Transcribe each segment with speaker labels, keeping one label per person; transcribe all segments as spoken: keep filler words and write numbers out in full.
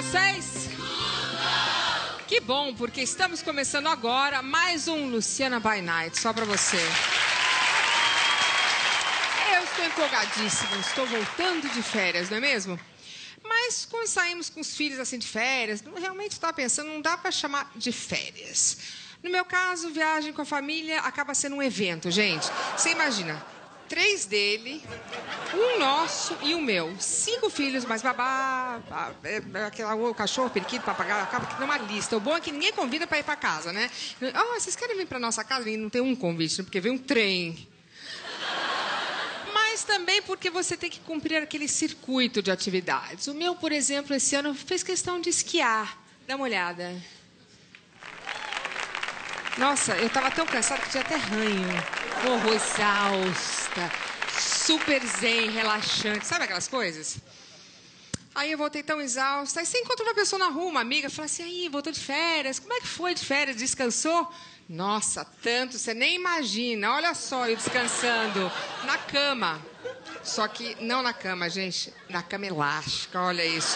Speaker 1: vocês? Que bom, porque estamos começando agora mais um Luciana by Night, só pra você. Eu estou empolgadíssima, estou voltando de férias, não é mesmo? Mas quando saímos com os filhos assim de férias, realmente estava pensando, não dá pra chamar de férias. No meu caso, viagem com a família acaba sendo um evento, gente. Você imagina, três dele, um nosso e um meu. Cinco filhos, mais babá, aquela, o cachorro, periquito, papagaio, acaba que tem uma lista. O bom é que ninguém convida para ir para casa, né? Oh, vocês querem vir para nossa casa? E não tem um convite, porque vem um trem. Mas também porque você tem que cumprir aquele circuito de atividades. O meu, por exemplo, esse ano fez questão de esquiar. Dá uma olhada. Nossa, eu estava tão cansada que tinha até ranho. Morro exausta, super zen, relaxante. Sabe aquelas coisas? Aí eu voltei tão exausta. Aí você encontra uma pessoa na rua, uma amiga, fala assim, aí, voltou de férias. Como é que foi de férias? Descansou? Nossa, tanto, você nem imagina. Olha só, eu descansando na cama. Só que não na cama, gente. Na cama elástica, olha isso.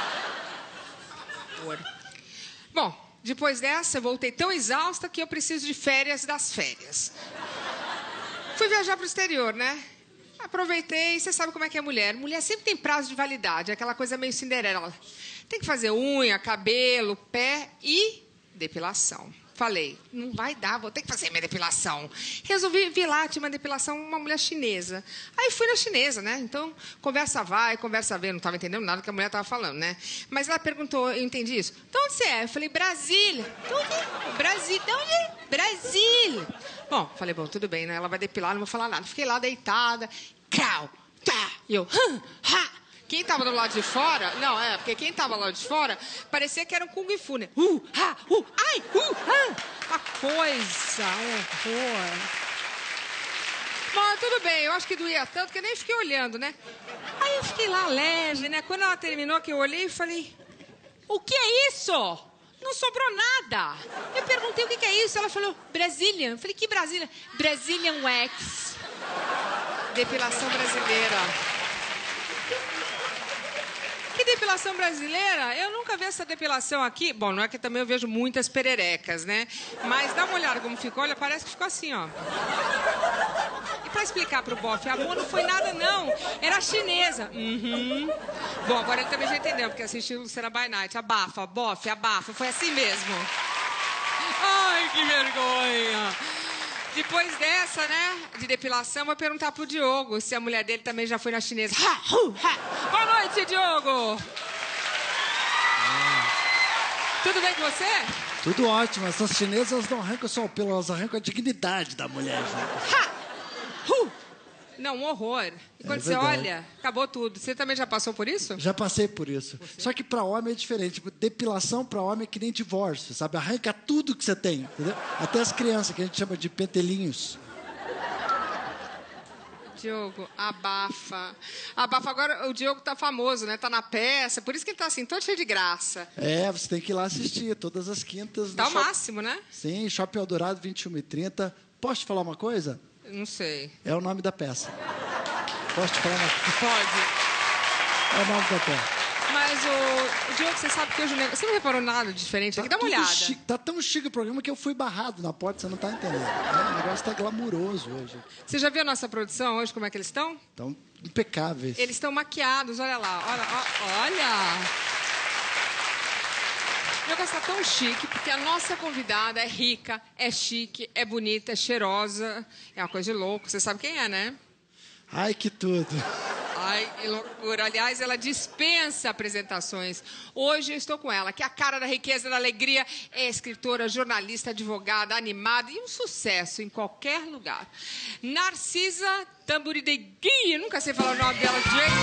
Speaker 1: Bom, depois dessa, eu voltei tão exausta que eu preciso de férias das férias. Fui viajar para o exterior, né? Aproveitei, você sabe como é que é mulher. Mulher sempre tem prazo de validade, aquela coisa meio Cinderela. Tem que fazer unha, cabelo, pé e depilação. Falei, não vai dar, vou ter que fazer minha depilação. Resolvi vir lá, tinha uma depilação, uma mulher chinesa. Aí fui na chinesa, né? Então, conversa vai, conversa vem. Não estava entendendo nada do que a mulher estava falando, né? Mas ela perguntou, eu entendi isso. De onde você é? Eu falei, Brasília. De onde? Brasília. De onde? Brasília. Bom, falei, bom, tudo bem, né? Ela vai depilar, não vou falar nada. Fiquei lá deitada. Crau, tá. E eu, hum, ha. Quem estava do lado de fora... Não, é, porque quem estava do lado de fora parecia que era um Kung Fu, né? Uh, ha, uh, ai, uh, ah. Uma coisa, um horror. Bom, tudo bem, eu acho que doía tanto que eu nem fiquei olhando, né? Aí eu fiquei lá leve, né? Quando ela terminou, que eu olhei e falei... O que é isso? Não sobrou nada. Eu perguntei o que é isso. Ela falou, Brazilian. Eu falei, que Brasília? Brazilian Wax. Depilação brasileira. Que depilação brasileira? Eu nunca vi essa depilação aqui. Bom, não é que também eu vejo muitas pererecas, né? Mas dá uma olhada como ficou. Olha, parece que ficou assim, ó. E pra explicar pro bofe, amor, não foi nada, não. Era chinesa. Uhum. Bom, agora ele também já entendeu, porque assistiu Luciana by Night. Abafa, bofe, abafa. Foi assim mesmo. Ai, que vergonha. Depois dessa, né, de depilação, eu vou perguntar pro Diogo se a mulher dele também já foi na chinesa. Ha, hu, ha. Boa noite, Diogo! Ah. Tudo bem com você?
Speaker 2: Tudo ótimo. Essas chinesas não arrancam só o pelo, elas arrancam a dignidade da mulher.
Speaker 1: Ha! Hu! Não, um horror. E quando é você olha, acabou tudo. Você também já passou por isso?
Speaker 2: Já passei por isso. Você? Só que para homem é diferente. Tipo, depilação para homem é que nem divórcio, sabe? Arranca tudo que você tem, entendeu? Até as crianças, que a gente chama de pentelinhos.
Speaker 1: Diogo, abafa. Abafa. Agora o Diogo tá famoso, né? Tá na peça. Por isso que ele tá assim, todo cheio de graça.
Speaker 2: É, você tem que ir lá assistir todas as quintas.
Speaker 1: Tá o
Speaker 2: shop...
Speaker 1: máximo, né?
Speaker 2: Sim, Shopping Eldorado, vinte e uma e trinta. Posso te falar uma coisa?
Speaker 1: Não sei.
Speaker 2: É o nome da peça. Posso te falar uma coisa?
Speaker 1: Pode.
Speaker 2: É o nome da peça.
Speaker 1: Mas, o, o Diogo, você sabe que hoje o negócio... Você não reparou nada diferente aqui? Dá uma olhada.
Speaker 2: Chique, tá tão chique o programa que eu fui barrado na porta, você não tá entendendo. É, o negócio tá glamuroso hoje.
Speaker 1: Você já viu a nossa produção hoje, como é que eles estão?
Speaker 2: Estão impecáveis.
Speaker 1: Eles estão maquiados, olha lá. Olha, ó, olha. O negócio tá tão chique, porque a nossa convidada é rica, é chique, é bonita, é cheirosa. É uma coisa de louco. Você sabe quem é, né?
Speaker 2: Ai, que tudo.
Speaker 1: Ai, que loucura. Aliás, ela dispensa apresentações. Hoje eu estou com ela, que é a cara da riqueza, da alegria. É escritora, jornalista, advogada, animada e um sucesso em qualquer lugar. Narcisa Tamburidegui. Nunca sei falar o nome dela de jeito.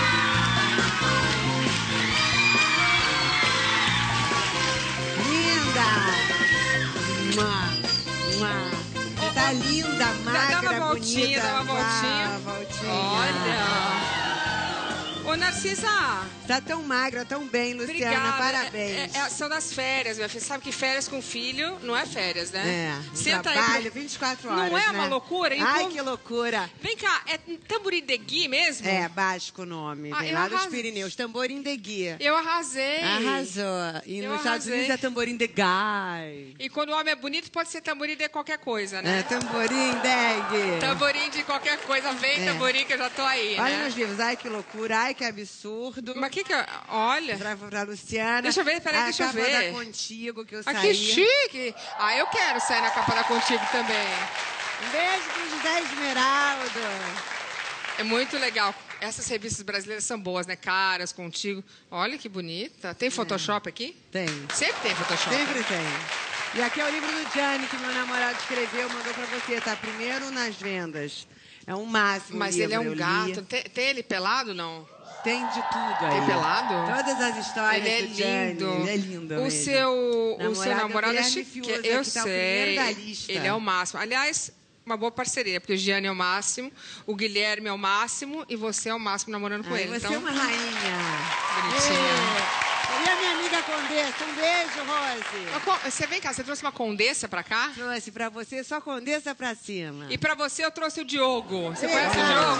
Speaker 3: Linda! Mua, mua. Tá linda, magra,
Speaker 1: dá uma voltinha,
Speaker 3: bonita.
Speaker 1: Dá uma voltinha.
Speaker 3: Ah, voltinha.
Speaker 1: Olha. Ô, Narcisa!
Speaker 3: Tá tão magra, tão bem, Luciana.
Speaker 1: Obrigada.
Speaker 3: Parabéns.
Speaker 1: É, é, são das férias, minha filha. Sabe que férias com filho não é férias, né?
Speaker 3: É, um
Speaker 1: Senta
Speaker 3: trabalho
Speaker 1: aí.
Speaker 3: vinte e quatro horas,
Speaker 1: Não é
Speaker 3: né?
Speaker 1: uma loucura? E o
Speaker 3: Ai,
Speaker 1: povo-
Speaker 3: que loucura.
Speaker 1: Vem cá, é Tamborindegui mesmo?
Speaker 3: É, basco o nome.
Speaker 1: Ah,
Speaker 3: Vem
Speaker 1: eu
Speaker 3: lá dos
Speaker 1: arrasei.
Speaker 3: Pirineus. Tamborim de guia.
Speaker 1: Eu arrasei.
Speaker 3: Arrasou. E
Speaker 1: Eu
Speaker 3: nos Estados
Speaker 1: arrasei.
Speaker 3: Unidos é tamborim de guy.
Speaker 1: E quando o homem é bonito, pode ser tamborim de qualquer coisa, né?
Speaker 3: É, tamborim de...
Speaker 1: Tamborim de qualquer coisa. Vem,
Speaker 3: É.
Speaker 1: tamborim, que eu já tô aí,
Speaker 3: Olha
Speaker 1: né?
Speaker 3: nos livros. Ai, que loucura. Ai, que absurdo.
Speaker 1: Mas que que eu... Olha...
Speaker 3: Pra, pra Luciana.
Speaker 1: Deixa eu ver, peraí,
Speaker 3: a
Speaker 1: deixa eu
Speaker 3: capa
Speaker 1: ver.
Speaker 3: da Contigo, que eu
Speaker 1: Ah,
Speaker 3: saí.
Speaker 1: que chique! Ah, eu quero sair na capa da Contigo também.
Speaker 3: Um beijo pro José Esmeraldo.
Speaker 1: É muito legal. Essas revistas brasileiras são boas, né? Caras, Contigo. Olha que bonita. Tem Photoshop aqui?
Speaker 3: Tem.
Speaker 1: Sempre tem Photoshop.
Speaker 3: Sempre tem. E aqui é o livro do Gianni, que meu namorado escreveu, mandou pra você. Tá primeiro nas vendas. É um máximo
Speaker 1: Mas
Speaker 3: livro,
Speaker 1: ele é um
Speaker 3: eu li.
Speaker 1: gato. Tem, tem ele pelado, não?
Speaker 3: Tem de tudo aí.
Speaker 1: Tem pelado?
Speaker 3: Todas as histórias
Speaker 1: Ele é
Speaker 3: do Gianni.
Speaker 1: lindo.
Speaker 3: Ele é lindo
Speaker 1: O
Speaker 3: mesmo.
Speaker 1: seu, o
Speaker 3: Namorado
Speaker 1: seu namorado
Speaker 3: é
Speaker 1: é
Speaker 3: o
Speaker 1: chique.
Speaker 3: Guilherme Fiuza,
Speaker 1: Eu
Speaker 3: que tá o
Speaker 1: sei.
Speaker 3: primeiro da lista.
Speaker 1: Ele é o máximo. Aliás, uma boa parceria, porque o Gianni é o máximo, o Guilherme é o máximo e você é o máximo namorando com
Speaker 3: Ai,
Speaker 1: ele.
Speaker 3: você
Speaker 1: Então,
Speaker 3: é uma rainha.
Speaker 1: bonitinha.
Speaker 3: É. E a minha amiga Condessa. Um beijo, Rose.
Speaker 1: Mas co- Você vem cá, você trouxe uma condessa pra cá?
Speaker 3: Trouxe pra você só Condessa pra cima.
Speaker 1: E pra você eu trouxe o Diogo. Você
Speaker 3: Eita,
Speaker 1: conhece o Diogo?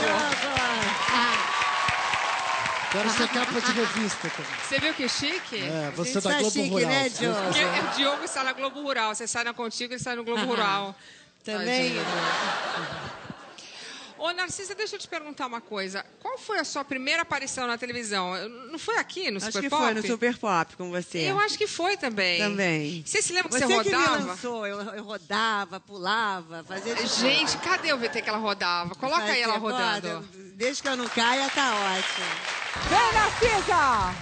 Speaker 3: Ah,
Speaker 2: Quero ser capa de revista também.
Speaker 1: Você viu que chique?
Speaker 2: É, você
Speaker 3: Gente,
Speaker 2: da
Speaker 3: tá
Speaker 2: Globo
Speaker 3: chique,
Speaker 2: Rural.
Speaker 3: né,
Speaker 2: se Deus
Speaker 3: Diogo?
Speaker 1: Porque
Speaker 2: quiser.
Speaker 1: o Diogo está na Globo Rural. Você sai na Contigo, ele sai no Globo Rural.
Speaker 3: também.
Speaker 1: Tadinho. Ô, Narcisa, deixa eu te perguntar uma coisa. Qual foi a sua primeira aparição na televisão? Não foi aqui, no
Speaker 3: Acho
Speaker 1: Super
Speaker 3: que
Speaker 1: Pop?
Speaker 3: foi no Super Pop com você.
Speaker 1: Eu acho que foi também.
Speaker 3: Também.
Speaker 1: Você se lembra que
Speaker 3: Você
Speaker 1: você,
Speaker 3: que me
Speaker 1: rodava?
Speaker 3: lançou, eu, eu rodava, pulava, fazia de tudo.
Speaker 1: Gente, cadê o V T que ela rodava? Coloca aí ela
Speaker 3: Fazia,
Speaker 1: rodando.
Speaker 3: bota, Desde que eu não caia, tá ótimo.
Speaker 1: Vem, Narcisa!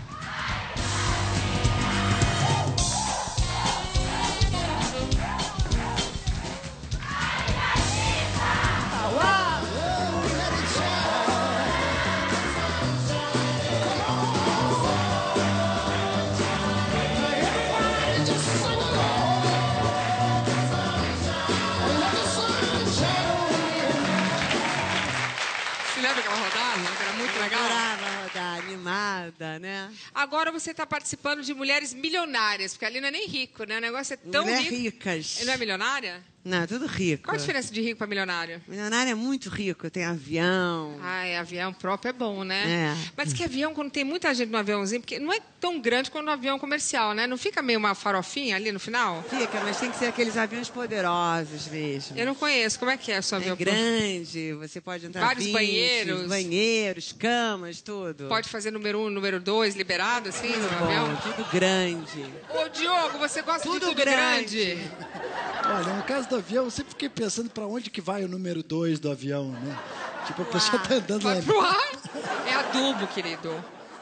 Speaker 1: Você lembra que ela rodava? Que era muito legal.
Speaker 3: Adorava rodar, animada, né?
Speaker 1: Agora você está participando de Mulheres Milionárias, porque ali não é nem rico, né? O negócio é tão
Speaker 3: Mulher
Speaker 1: rico.
Speaker 3: ricas.
Speaker 1: Ele não é milionária?
Speaker 3: Não, tudo rico.
Speaker 1: Qual a diferença de rico para milionário?
Speaker 3: Milionário é muito rico, tem avião.
Speaker 1: Ai, avião próprio é bom, né?
Speaker 3: É.
Speaker 1: Mas que avião, quando tem muita gente no aviãozinho, porque não é tão grande quanto no avião comercial, né? Não fica meio uma farofinha ali no final?
Speaker 3: Fica, mas tem que ser aqueles aviões poderosos mesmo.
Speaker 1: Eu não conheço. Como é que é o seu
Speaker 3: É
Speaker 1: avião?
Speaker 3: grande, você pode entrar
Speaker 1: Vários
Speaker 3: vinte,
Speaker 1: banheiros.
Speaker 3: banheiros, camas, tudo.
Speaker 1: Pode fazer número um, número dois, liberado, assim,
Speaker 3: tudo
Speaker 1: no
Speaker 3: bom,
Speaker 1: avião?
Speaker 3: tudo grande.
Speaker 1: Ô, Diogo, você gosta
Speaker 3: Tudo
Speaker 1: de tudo
Speaker 3: grande.
Speaker 1: grande?
Speaker 2: Olha, no caso do avião, eu sempre fiquei pensando para onde que vai o número dois do avião, né? Tipo, a pessoa tá andando lá.
Speaker 1: Vai pro ar? É adubo, querido.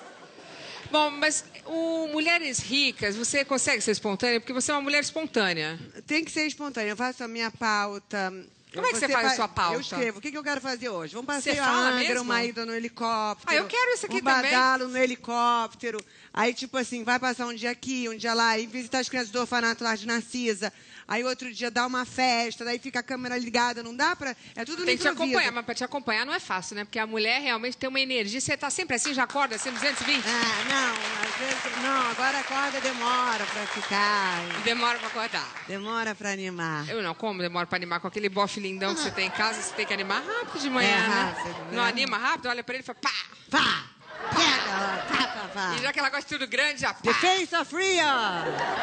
Speaker 1: Bom, mas o Mulheres Ricas, você consegue ser espontânea? Porque você é uma mulher espontânea.
Speaker 3: Tem que ser espontâneo. Eu faço a minha pauta.
Speaker 1: Como é que você faz a
Speaker 3: vai-
Speaker 1: sua pauta?
Speaker 3: Eu escrevo. O que que eu quero fazer hoje? Vamos
Speaker 1: Você
Speaker 3: passeio a
Speaker 1: fala
Speaker 3: Angra,
Speaker 1: mesmo?
Speaker 3: uma ida no helicóptero.
Speaker 1: Ah, eu quero isso aqui
Speaker 3: um
Speaker 1: também.
Speaker 3: badalo no helicóptero. Aí, tipo assim, vai passar um dia aqui, um dia lá, e visitar as crianças do orfanato lá de Narcisa. Aí, outro dia, dá uma festa, daí fica a câmera ligada. Não dá pra... É tudo no
Speaker 1: Tem que te
Speaker 3: improviso.
Speaker 1: acompanhar, mas para te acompanhar não é fácil, né? Porque a mulher realmente tem uma energia. Você tá sempre assim, já acorda assim, duzentos e vinte?
Speaker 3: Ah, não, às vezes... Não, agora acorda, demora pra ficar.
Speaker 1: Demora para acordar.
Speaker 3: Demora pra animar.
Speaker 1: Eu não, como demora para animar? Com aquele bofe lindão que você tem em casa, você tem que animar rápido de manhã,
Speaker 3: É,
Speaker 1: né?
Speaker 3: rápido,
Speaker 1: Não
Speaker 3: né?
Speaker 1: anima rápido, olha para ele e fala pá!
Speaker 3: Pá! Pega! Pá, pá, pá.
Speaker 1: E já que ela gosta de tudo grande, já
Speaker 3: The
Speaker 1: pá!
Speaker 3: face of Rio!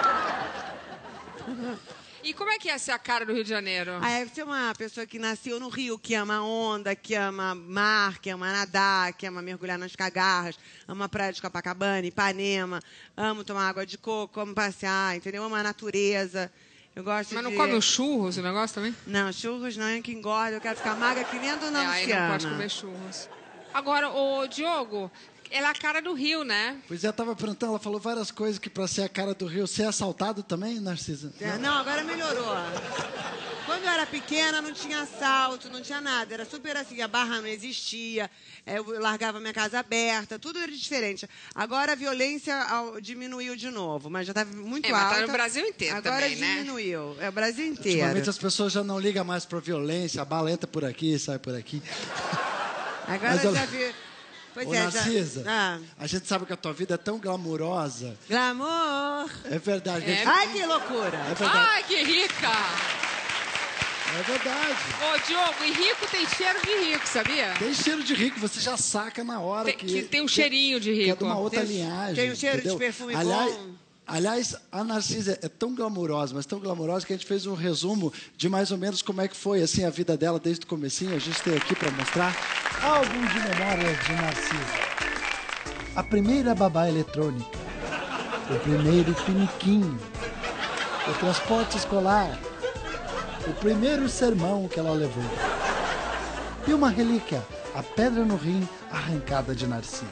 Speaker 1: E como é que é ser a cara do Rio de Janeiro?
Speaker 3: Ah, é ser uma pessoa que nasceu no Rio, que ama onda, que ama mar, que ama nadar, que ama mergulhar nas cagarras, ama praia de Copacabana, Ipanema, amo tomar água de coco, amo passear, entendeu? Amo a natureza. Eu gosto
Speaker 1: Mas não
Speaker 3: de...
Speaker 1: come os churros, o negócio também?
Speaker 3: Não, churros não é que engorda, eu quero ficar magra que nem a dona
Speaker 1: É, aí
Speaker 3: Luciana.
Speaker 1: não pode comer churros. Agora, o Diogo, ela é a cara do Rio, né?
Speaker 2: Pois é, eu tava perguntando, ela falou várias coisas que para ser a cara do Rio, ser assaltado também, Narcisa?
Speaker 3: É, não, agora melhorou. Quando eu era pequena, não tinha assalto, não tinha nada. Era super assim, a barra não existia, é, eu largava minha casa aberta, tudo era diferente. Agora a violência ao- diminuiu de novo, mas já estava muito
Speaker 1: É, mas
Speaker 3: alta.
Speaker 1: tá no Brasil inteiro
Speaker 3: Agora
Speaker 1: também, né?
Speaker 3: diminuiu. É o Brasil inteiro.
Speaker 2: Ultimamente as pessoas já não ligam mais para violência, a bala entra por aqui, sai por aqui.
Speaker 3: Agora
Speaker 2: Mas eu-
Speaker 3: já vi... Pois
Speaker 2: Ô,
Speaker 3: é, já-
Speaker 2: Narcisa,
Speaker 3: Ah.
Speaker 2: a gente sabe que a tua vida é tão glamurosa.
Speaker 3: Glamour.
Speaker 2: É verdade.
Speaker 1: É.
Speaker 2: É,
Speaker 3: Ai, que loucura.
Speaker 2: é verdade.
Speaker 1: Ai, que rica!
Speaker 2: É verdade.
Speaker 1: Ô, Diogo, e rico tem cheiro de rico, sabia?
Speaker 2: Tem cheiro de rico, você já saca na hora
Speaker 1: Tem,
Speaker 2: que...
Speaker 1: que tem um
Speaker 2: que-
Speaker 1: cheirinho de
Speaker 2: que é
Speaker 1: rico.
Speaker 2: de uma outra
Speaker 3: Tem-
Speaker 2: linhagem.
Speaker 3: tem um cheiro de
Speaker 2: entendeu?
Speaker 3: perfume
Speaker 2: aliás,
Speaker 3: bom.
Speaker 2: Aliás, a Narcisa é tão glamurosa, mas tão glamurosa que a gente fez um resumo de mais ou menos como é que foi assim a vida dela desde o comecinho. A gente tem aqui para mostrar. Álbum de memórias de Narcisa. A primeira babá eletrônica. O primeiro piniquinho. O transporte escolar. O primeiro sermão que ela levou. E uma relíquia, a pedra no rim arrancada de Narcisa.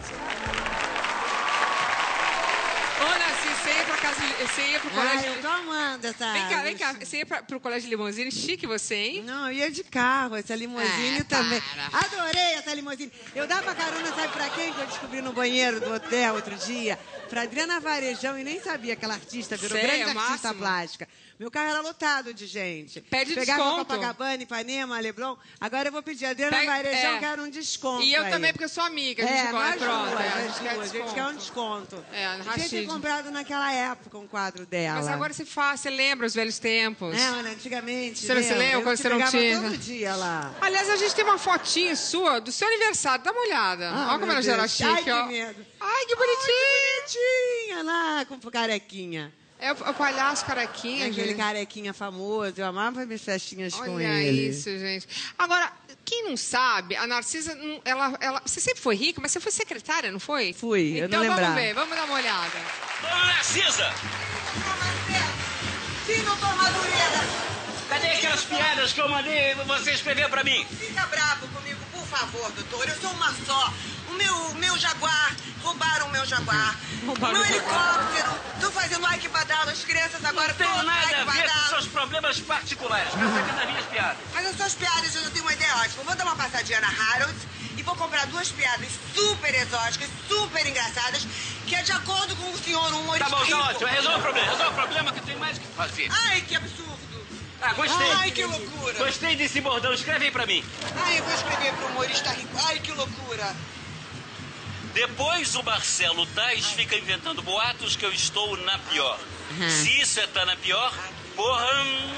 Speaker 1: Ô, Narciso, você ia pra casa de, você ia pro colégio...
Speaker 3: Ai, eu tô amando essa...
Speaker 1: Vem cá, vem cá. Você ia pra, pro colégio de Limousine, chique você, hein?
Speaker 3: Não, eu ia de carro, essa limousine
Speaker 1: É,
Speaker 3: também.
Speaker 1: para.
Speaker 3: Adorei essa limousine. Eu dava carona, sabe pra quem que eu descobri no banheiro do hotel outro dia? Pra Adriana Varejão, e nem sabia que aquela artista virou
Speaker 1: Sei,
Speaker 3: grande
Speaker 1: é o
Speaker 3: artista
Speaker 1: máximo.
Speaker 3: plástica. Meu carro era lotado de gente.
Speaker 1: Pede
Speaker 3: Pegava
Speaker 1: desconto.
Speaker 3: Copacabana, Ipanema, Leblon. Agora eu vou pedir a Adriana
Speaker 1: Pega-
Speaker 3: Varejão,
Speaker 1: é.
Speaker 3: quero um desconto
Speaker 1: E eu
Speaker 3: aí.
Speaker 1: também, porque eu sou amiga. A gente
Speaker 3: É,
Speaker 1: gosta,
Speaker 3: nós
Speaker 1: pronto.
Speaker 3: duas,
Speaker 1: é, a
Speaker 3: nós
Speaker 1: gente quer
Speaker 3: duas. A gente quer um desconto.
Speaker 1: É,
Speaker 3: Eu tinha que
Speaker 1: Rashid.
Speaker 3: ter comprado naquela época um quadro dela.
Speaker 1: Mas agora você faz, você lembra os velhos tempos.
Speaker 3: É, olha, antigamente.
Speaker 1: Você não se lembra
Speaker 3: eu
Speaker 1: quando
Speaker 3: te
Speaker 1: você não
Speaker 3: pegava
Speaker 1: tinha?
Speaker 3: todo dia lá.
Speaker 1: Aliás, a gente tem uma fotinha sua do seu aniversário. Dá uma olhada.
Speaker 3: Ah,
Speaker 1: Olha como
Speaker 3: meu
Speaker 1: ela já era
Speaker 3: Deus.
Speaker 1: chique,
Speaker 3: Ai, que
Speaker 1: ó.
Speaker 3: medo.
Speaker 1: Ai, que bonitinho.
Speaker 3: Bonitinha lá, com carequinha.
Speaker 1: É o, o palhaço carequinha,
Speaker 3: Aquele
Speaker 1: gente.
Speaker 3: carequinha famoso. Eu amava minhas festinhas com
Speaker 1: Olha
Speaker 3: ele.
Speaker 1: isso, gente. Agora, quem não sabe, a Narcisa, não- ela, ela, você sempre foi rica, mas você foi secretária, não foi?
Speaker 3: Fui, eu
Speaker 1: então
Speaker 3: não
Speaker 1: vamos
Speaker 3: lembrava.
Speaker 1: ver, vamos dar uma olhada.
Speaker 4: Dona Narcisa!
Speaker 3: Sim, doutor Madureira.
Speaker 4: Cadê aquelas piadas que eu mandei você escrever pra mim?
Speaker 3: Fica bravo comigo, por favor, doutor. Eu sou uma só. O meu, o meu Jaguar, roubaram o meu Jaguar.
Speaker 1: Roubaram
Speaker 3: o meu
Speaker 1: o Jaguar.
Speaker 3: helicóptero. Tô fazendo ai que badalo. As crianças agora
Speaker 4: Não tem
Speaker 3: todas ai
Speaker 4: nada
Speaker 3: que
Speaker 4: a ver com
Speaker 3: badalo.
Speaker 4: seus problemas particulares. Presta aqui nas minhas piadas.
Speaker 3: Mas as suas piadas, eu tenho uma ideia ótima. Eu vou dar uma passadinha na Harrods e vou comprar duas piadas super exóticas, super engraçadas, que é de acordo com o senhor um
Speaker 4: Tá bom,
Speaker 3: rico.
Speaker 4: tá ótimo. Resolve o problema. Resolve o problema que tem mais o que fazer.
Speaker 3: Ai, que absurdo.
Speaker 4: Ah, gostei.
Speaker 3: Ai, que loucura.
Speaker 4: Gostei desse bordão. Escreve aí pra mim.
Speaker 3: Ai, eu vou escrever pro humorista rico. Ai, que loucura.
Speaker 4: Depois o Marcelo Tais fica inventando boatos que eu estou na pior. Se isso é tá na pior, porra... hum,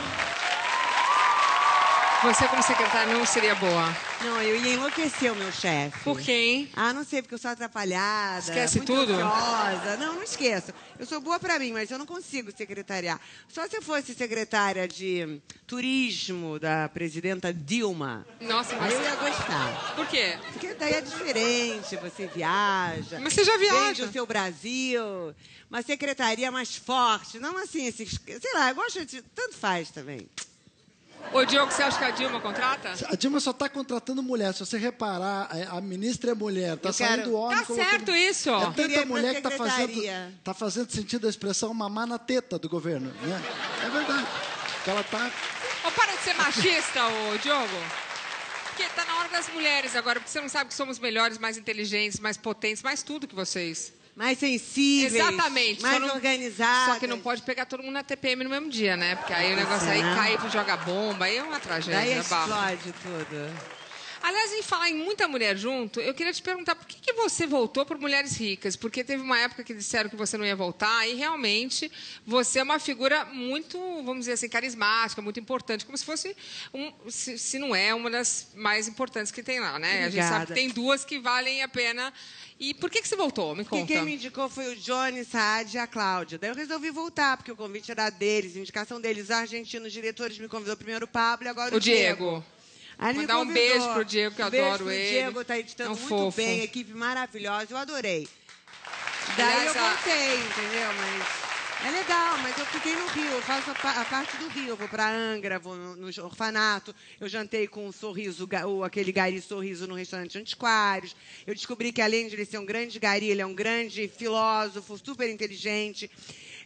Speaker 1: Você como secretária não seria boa.
Speaker 3: Não, eu ia enlouquecer o meu chefe.
Speaker 1: Por quê, hein?
Speaker 3: Ah, não sei, porque eu sou atrapalhada.
Speaker 1: Esquece
Speaker 3: muito
Speaker 1: tudo?
Speaker 3: ansiosa. Não, não esqueço. Eu sou boa pra mim, mas eu não consigo secretariar. Só se eu fosse secretária de turismo da presidenta Dilma.
Speaker 1: Nossa, mas...
Speaker 3: Aí eu ia gostar.
Speaker 1: Por quê?
Speaker 3: Porque daí é diferente, você viaja.
Speaker 1: Mas você já viaja.
Speaker 3: Vende o seu Brasil. Uma secretaria mais forte. Não assim, esses, sei lá, eu gosto de... Tanto faz também.
Speaker 1: Ô, Diogo, você acha que a Dilma contrata?
Speaker 2: A Dilma só está contratando mulher. Se você reparar, a a ministra é mulher. Está
Speaker 3: Eu quero-
Speaker 2: saindo homem.
Speaker 1: Tá
Speaker 2: colocando-
Speaker 1: certo isso.
Speaker 2: É
Speaker 3: Eu queria
Speaker 2: tanta
Speaker 3: ir pra
Speaker 2: mulher que está fazendo,
Speaker 3: secretaria.
Speaker 2: tá fazendo sentido a expressão mamar na teta do governo. Né? É verdade. Que ela tá...
Speaker 1: Ô, para de ser machista, ô, Diogo. Porque tá na hora das mulheres agora, porque você não sabe que somos melhores, mais inteligentes, mais potentes, mais tudo que vocês.
Speaker 3: Mais sensíveis.
Speaker 1: Exatamente.
Speaker 3: Mais
Speaker 1: Só não-
Speaker 3: organizadas.
Speaker 1: Só que não pode pegar todo mundo na T P M no mesmo dia, né? Porque aí o negócio aí
Speaker 3: Será?
Speaker 1: cai pro joga bomba, aí é uma
Speaker 3: Daí
Speaker 1: tragédia, bafo.
Speaker 3: explode tudo.
Speaker 1: Aliás, em falar em muita mulher junto, eu queria te perguntar por que, que você voltou por Mulheres Ricas? Porque teve uma época que disseram que você não ia voltar e realmente você é uma figura muito, vamos dizer assim, carismática, muito importante, como se fosse, um, se, se não é, uma das mais importantes que tem lá, né? A gente sabe que
Speaker 3: Obrigada.
Speaker 1: tem duas que valem a pena. E por que, que você voltou? Me
Speaker 3: Porque
Speaker 1: conta.
Speaker 3: quem me indicou foi o Johnny, Saad e a Cláudia. Daí eu resolvi voltar, porque o convite era deles, indicação deles. Os argentinos diretores me convidou primeiro o Pablo e agora o,
Speaker 1: O Diego.
Speaker 3: Aí ele me
Speaker 1: Mandar um
Speaker 3: convidou.
Speaker 1: beijo pro Diego, que eu
Speaker 3: Um beijo
Speaker 1: adoro
Speaker 3: pro
Speaker 1: ele.
Speaker 3: Diego, tá editando
Speaker 1: É um
Speaker 3: muito
Speaker 1: fofo.
Speaker 3: bem, equipe maravilhosa, eu adorei. Daí
Speaker 1: Aliás,
Speaker 3: eu
Speaker 1: a-
Speaker 3: voltei, entendeu? Mas é legal, mas eu fiquei no Rio, eu faço a, pa- a parte do Rio. Eu vou pra Angra, vou no, no orfanato, eu jantei com o Sorriso, ga- o, aquele Gari Sorriso no restaurante Antiquários. Eu descobri que, além de ele ser um grande gari, ele é um grande filósofo, super inteligente.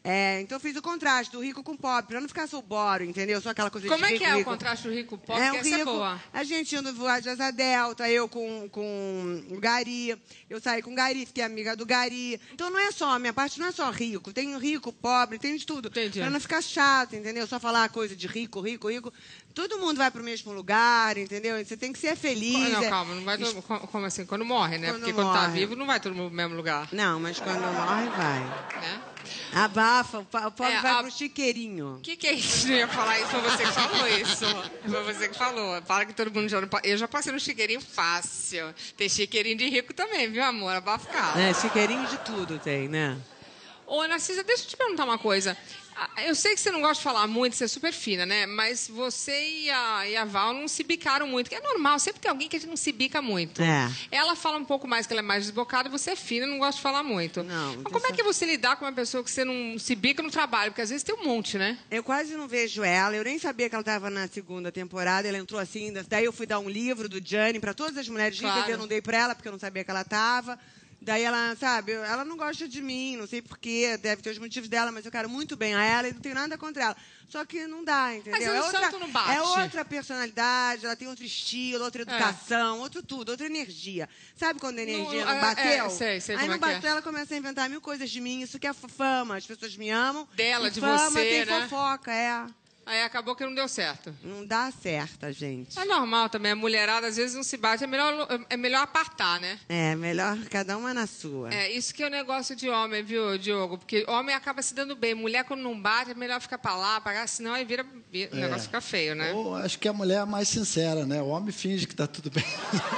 Speaker 3: É, então eu fiz o contraste do rico com o pobre, pra não ficar só o boro, entendeu? Só aquela coisa
Speaker 1: Como
Speaker 3: de
Speaker 1: é
Speaker 3: rico,
Speaker 1: que é
Speaker 3: rico.
Speaker 1: o contraste do rico pobre?
Speaker 3: É,
Speaker 1: Que
Speaker 3: o
Speaker 1: essa é
Speaker 3: rico,
Speaker 1: boa.
Speaker 3: a gente indo voar de asa delta, eu com, com o Gari, eu saí com o Gari, fiquei amiga do Gari. Então não é só, a minha parte não é só rico, tem rico, pobre, tem de tudo.
Speaker 1: Entendi.
Speaker 3: Pra não ficar chato, entendeu? Só falar coisa de rico, rico, rico. Todo mundo vai pro mesmo lugar, entendeu? Você tem que ser feliz.
Speaker 1: Não,
Speaker 3: é-
Speaker 1: calma, não vai todo, como assim? Quando morre, né?
Speaker 3: Quando
Speaker 1: Porque quando tá
Speaker 3: morre.
Speaker 1: vivo, não vai todo mundo pro mesmo lugar.
Speaker 3: Não, mas quando morre, vai.
Speaker 1: Né?
Speaker 3: Abafa, o pa- o pobre
Speaker 1: É,
Speaker 3: vai
Speaker 1: a-
Speaker 3: pro chiqueirinho.
Speaker 1: O que, que é isso? Eu ia falar isso, foi você que falou isso. Foi você que falou. Fala que todo mundo já não... pa- Eu já passei no chiqueirinho fácil. Tem chiqueirinho de rico também, viu, amor? Abafa o carro.
Speaker 3: É, chiqueirinho de tudo tem, né?
Speaker 1: Ô, Narcisa, deixa eu te perguntar uma coisa. Ah, eu sei que você não gosta de falar muito, você é super fina, né? Mas você e a, e a Val não se bicaram muito, que é normal, sempre tem alguém que a gente não se bica muito.
Speaker 3: É.
Speaker 1: Ela fala um pouco mais, que ela é mais desbocada, e você é fina, não gosta de falar muito.
Speaker 3: Não,
Speaker 1: Mas como é
Speaker 3: isso-
Speaker 1: que você lidar com uma pessoa que você não se bica no trabalho? Porque às vezes tem um monte, né?
Speaker 3: Eu quase não vejo ela, eu nem sabia que ela estava na segunda temporada, ela entrou assim, daí eu fui dar um livro do Gianni para todas as mulheres ricas,
Speaker 1: Claro.
Speaker 3: eu não dei para ela porque eu não sabia que ela estava. Daí ela, sabe, eu- ela não gosta de mim, não sei porquê, deve ter os motivos dela, mas eu quero muito bem a ela e não tenho nada contra ela. Só que não dá, entendeu?
Speaker 1: Mas o
Speaker 3: é, outra,
Speaker 1: santo não bate.
Speaker 3: é outra personalidade, ela tem outro estilo, outra educação, outro tudo, outra energia. Sabe quando a energia
Speaker 1: Não,
Speaker 3: não,
Speaker 1: é,
Speaker 3: bateu?
Speaker 1: é, sei, sei
Speaker 3: Aí
Speaker 1: como
Speaker 3: não
Speaker 1: é que é.
Speaker 3: bateu, ela começa a inventar mil coisas de mim, isso que é fama, as pessoas me amam.
Speaker 1: Dela,
Speaker 3: e
Speaker 1: de
Speaker 3: fama
Speaker 1: você,
Speaker 3: tem
Speaker 1: né?
Speaker 3: fofoca, é.
Speaker 1: Aí acabou que não deu certo.
Speaker 3: Não dá certo, gente.
Speaker 1: É normal também, a mulherada às vezes não se bate, é melhor, é melhor apartar, né?
Speaker 3: É, melhor cada uma na sua.
Speaker 1: É, isso que é o negócio de homem, viu, Diogo? Porque homem acaba se dando bem. Mulher, quando não bate, é melhor ficar pra lá, pra cá, senão aí vira, vira- o negócio fica feio, né?
Speaker 2: Ou acho que a mulher é mais sincera, né? O homem finge que tá tudo bem.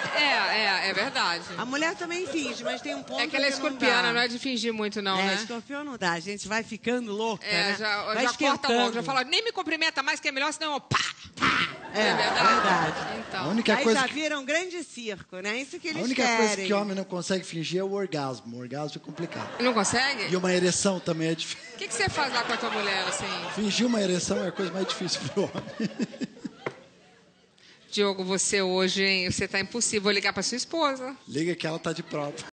Speaker 1: É, é, é verdade.
Speaker 3: A mulher também finge, mas tem um ponto
Speaker 1: É que ela é
Speaker 3: não
Speaker 1: escorpiana,
Speaker 3: dá.
Speaker 1: não é de fingir muito, não,
Speaker 3: É,
Speaker 1: né?
Speaker 3: escorpião não dá, a gente vai ficando louca,
Speaker 1: É,
Speaker 3: né?
Speaker 1: já,
Speaker 3: vai
Speaker 1: já corta logo, já
Speaker 3: esquentando.
Speaker 1: fala, nem me cumprimenta mais, que é melhor, senão eu pá, pá.
Speaker 3: É, verdade.
Speaker 1: Então,
Speaker 2: A única
Speaker 3: Aí
Speaker 2: coisa
Speaker 3: já
Speaker 2: que,
Speaker 3: vira um grande circo, né? Isso que
Speaker 2: a
Speaker 3: eles
Speaker 2: única
Speaker 3: querem.
Speaker 2: coisa que homem não consegue fingir é o orgasmo. O orgasmo é complicado.
Speaker 1: não consegue?
Speaker 2: E uma ereção também é difícil.
Speaker 1: O que, que você faz lá com a tua mulher, assim?
Speaker 2: Fingir uma ereção é a coisa mais difícil pro homem.
Speaker 1: Diogo, você hoje, hein, você tá impossível. Vou ligar pra sua esposa.
Speaker 2: Liga que ela tá de prova.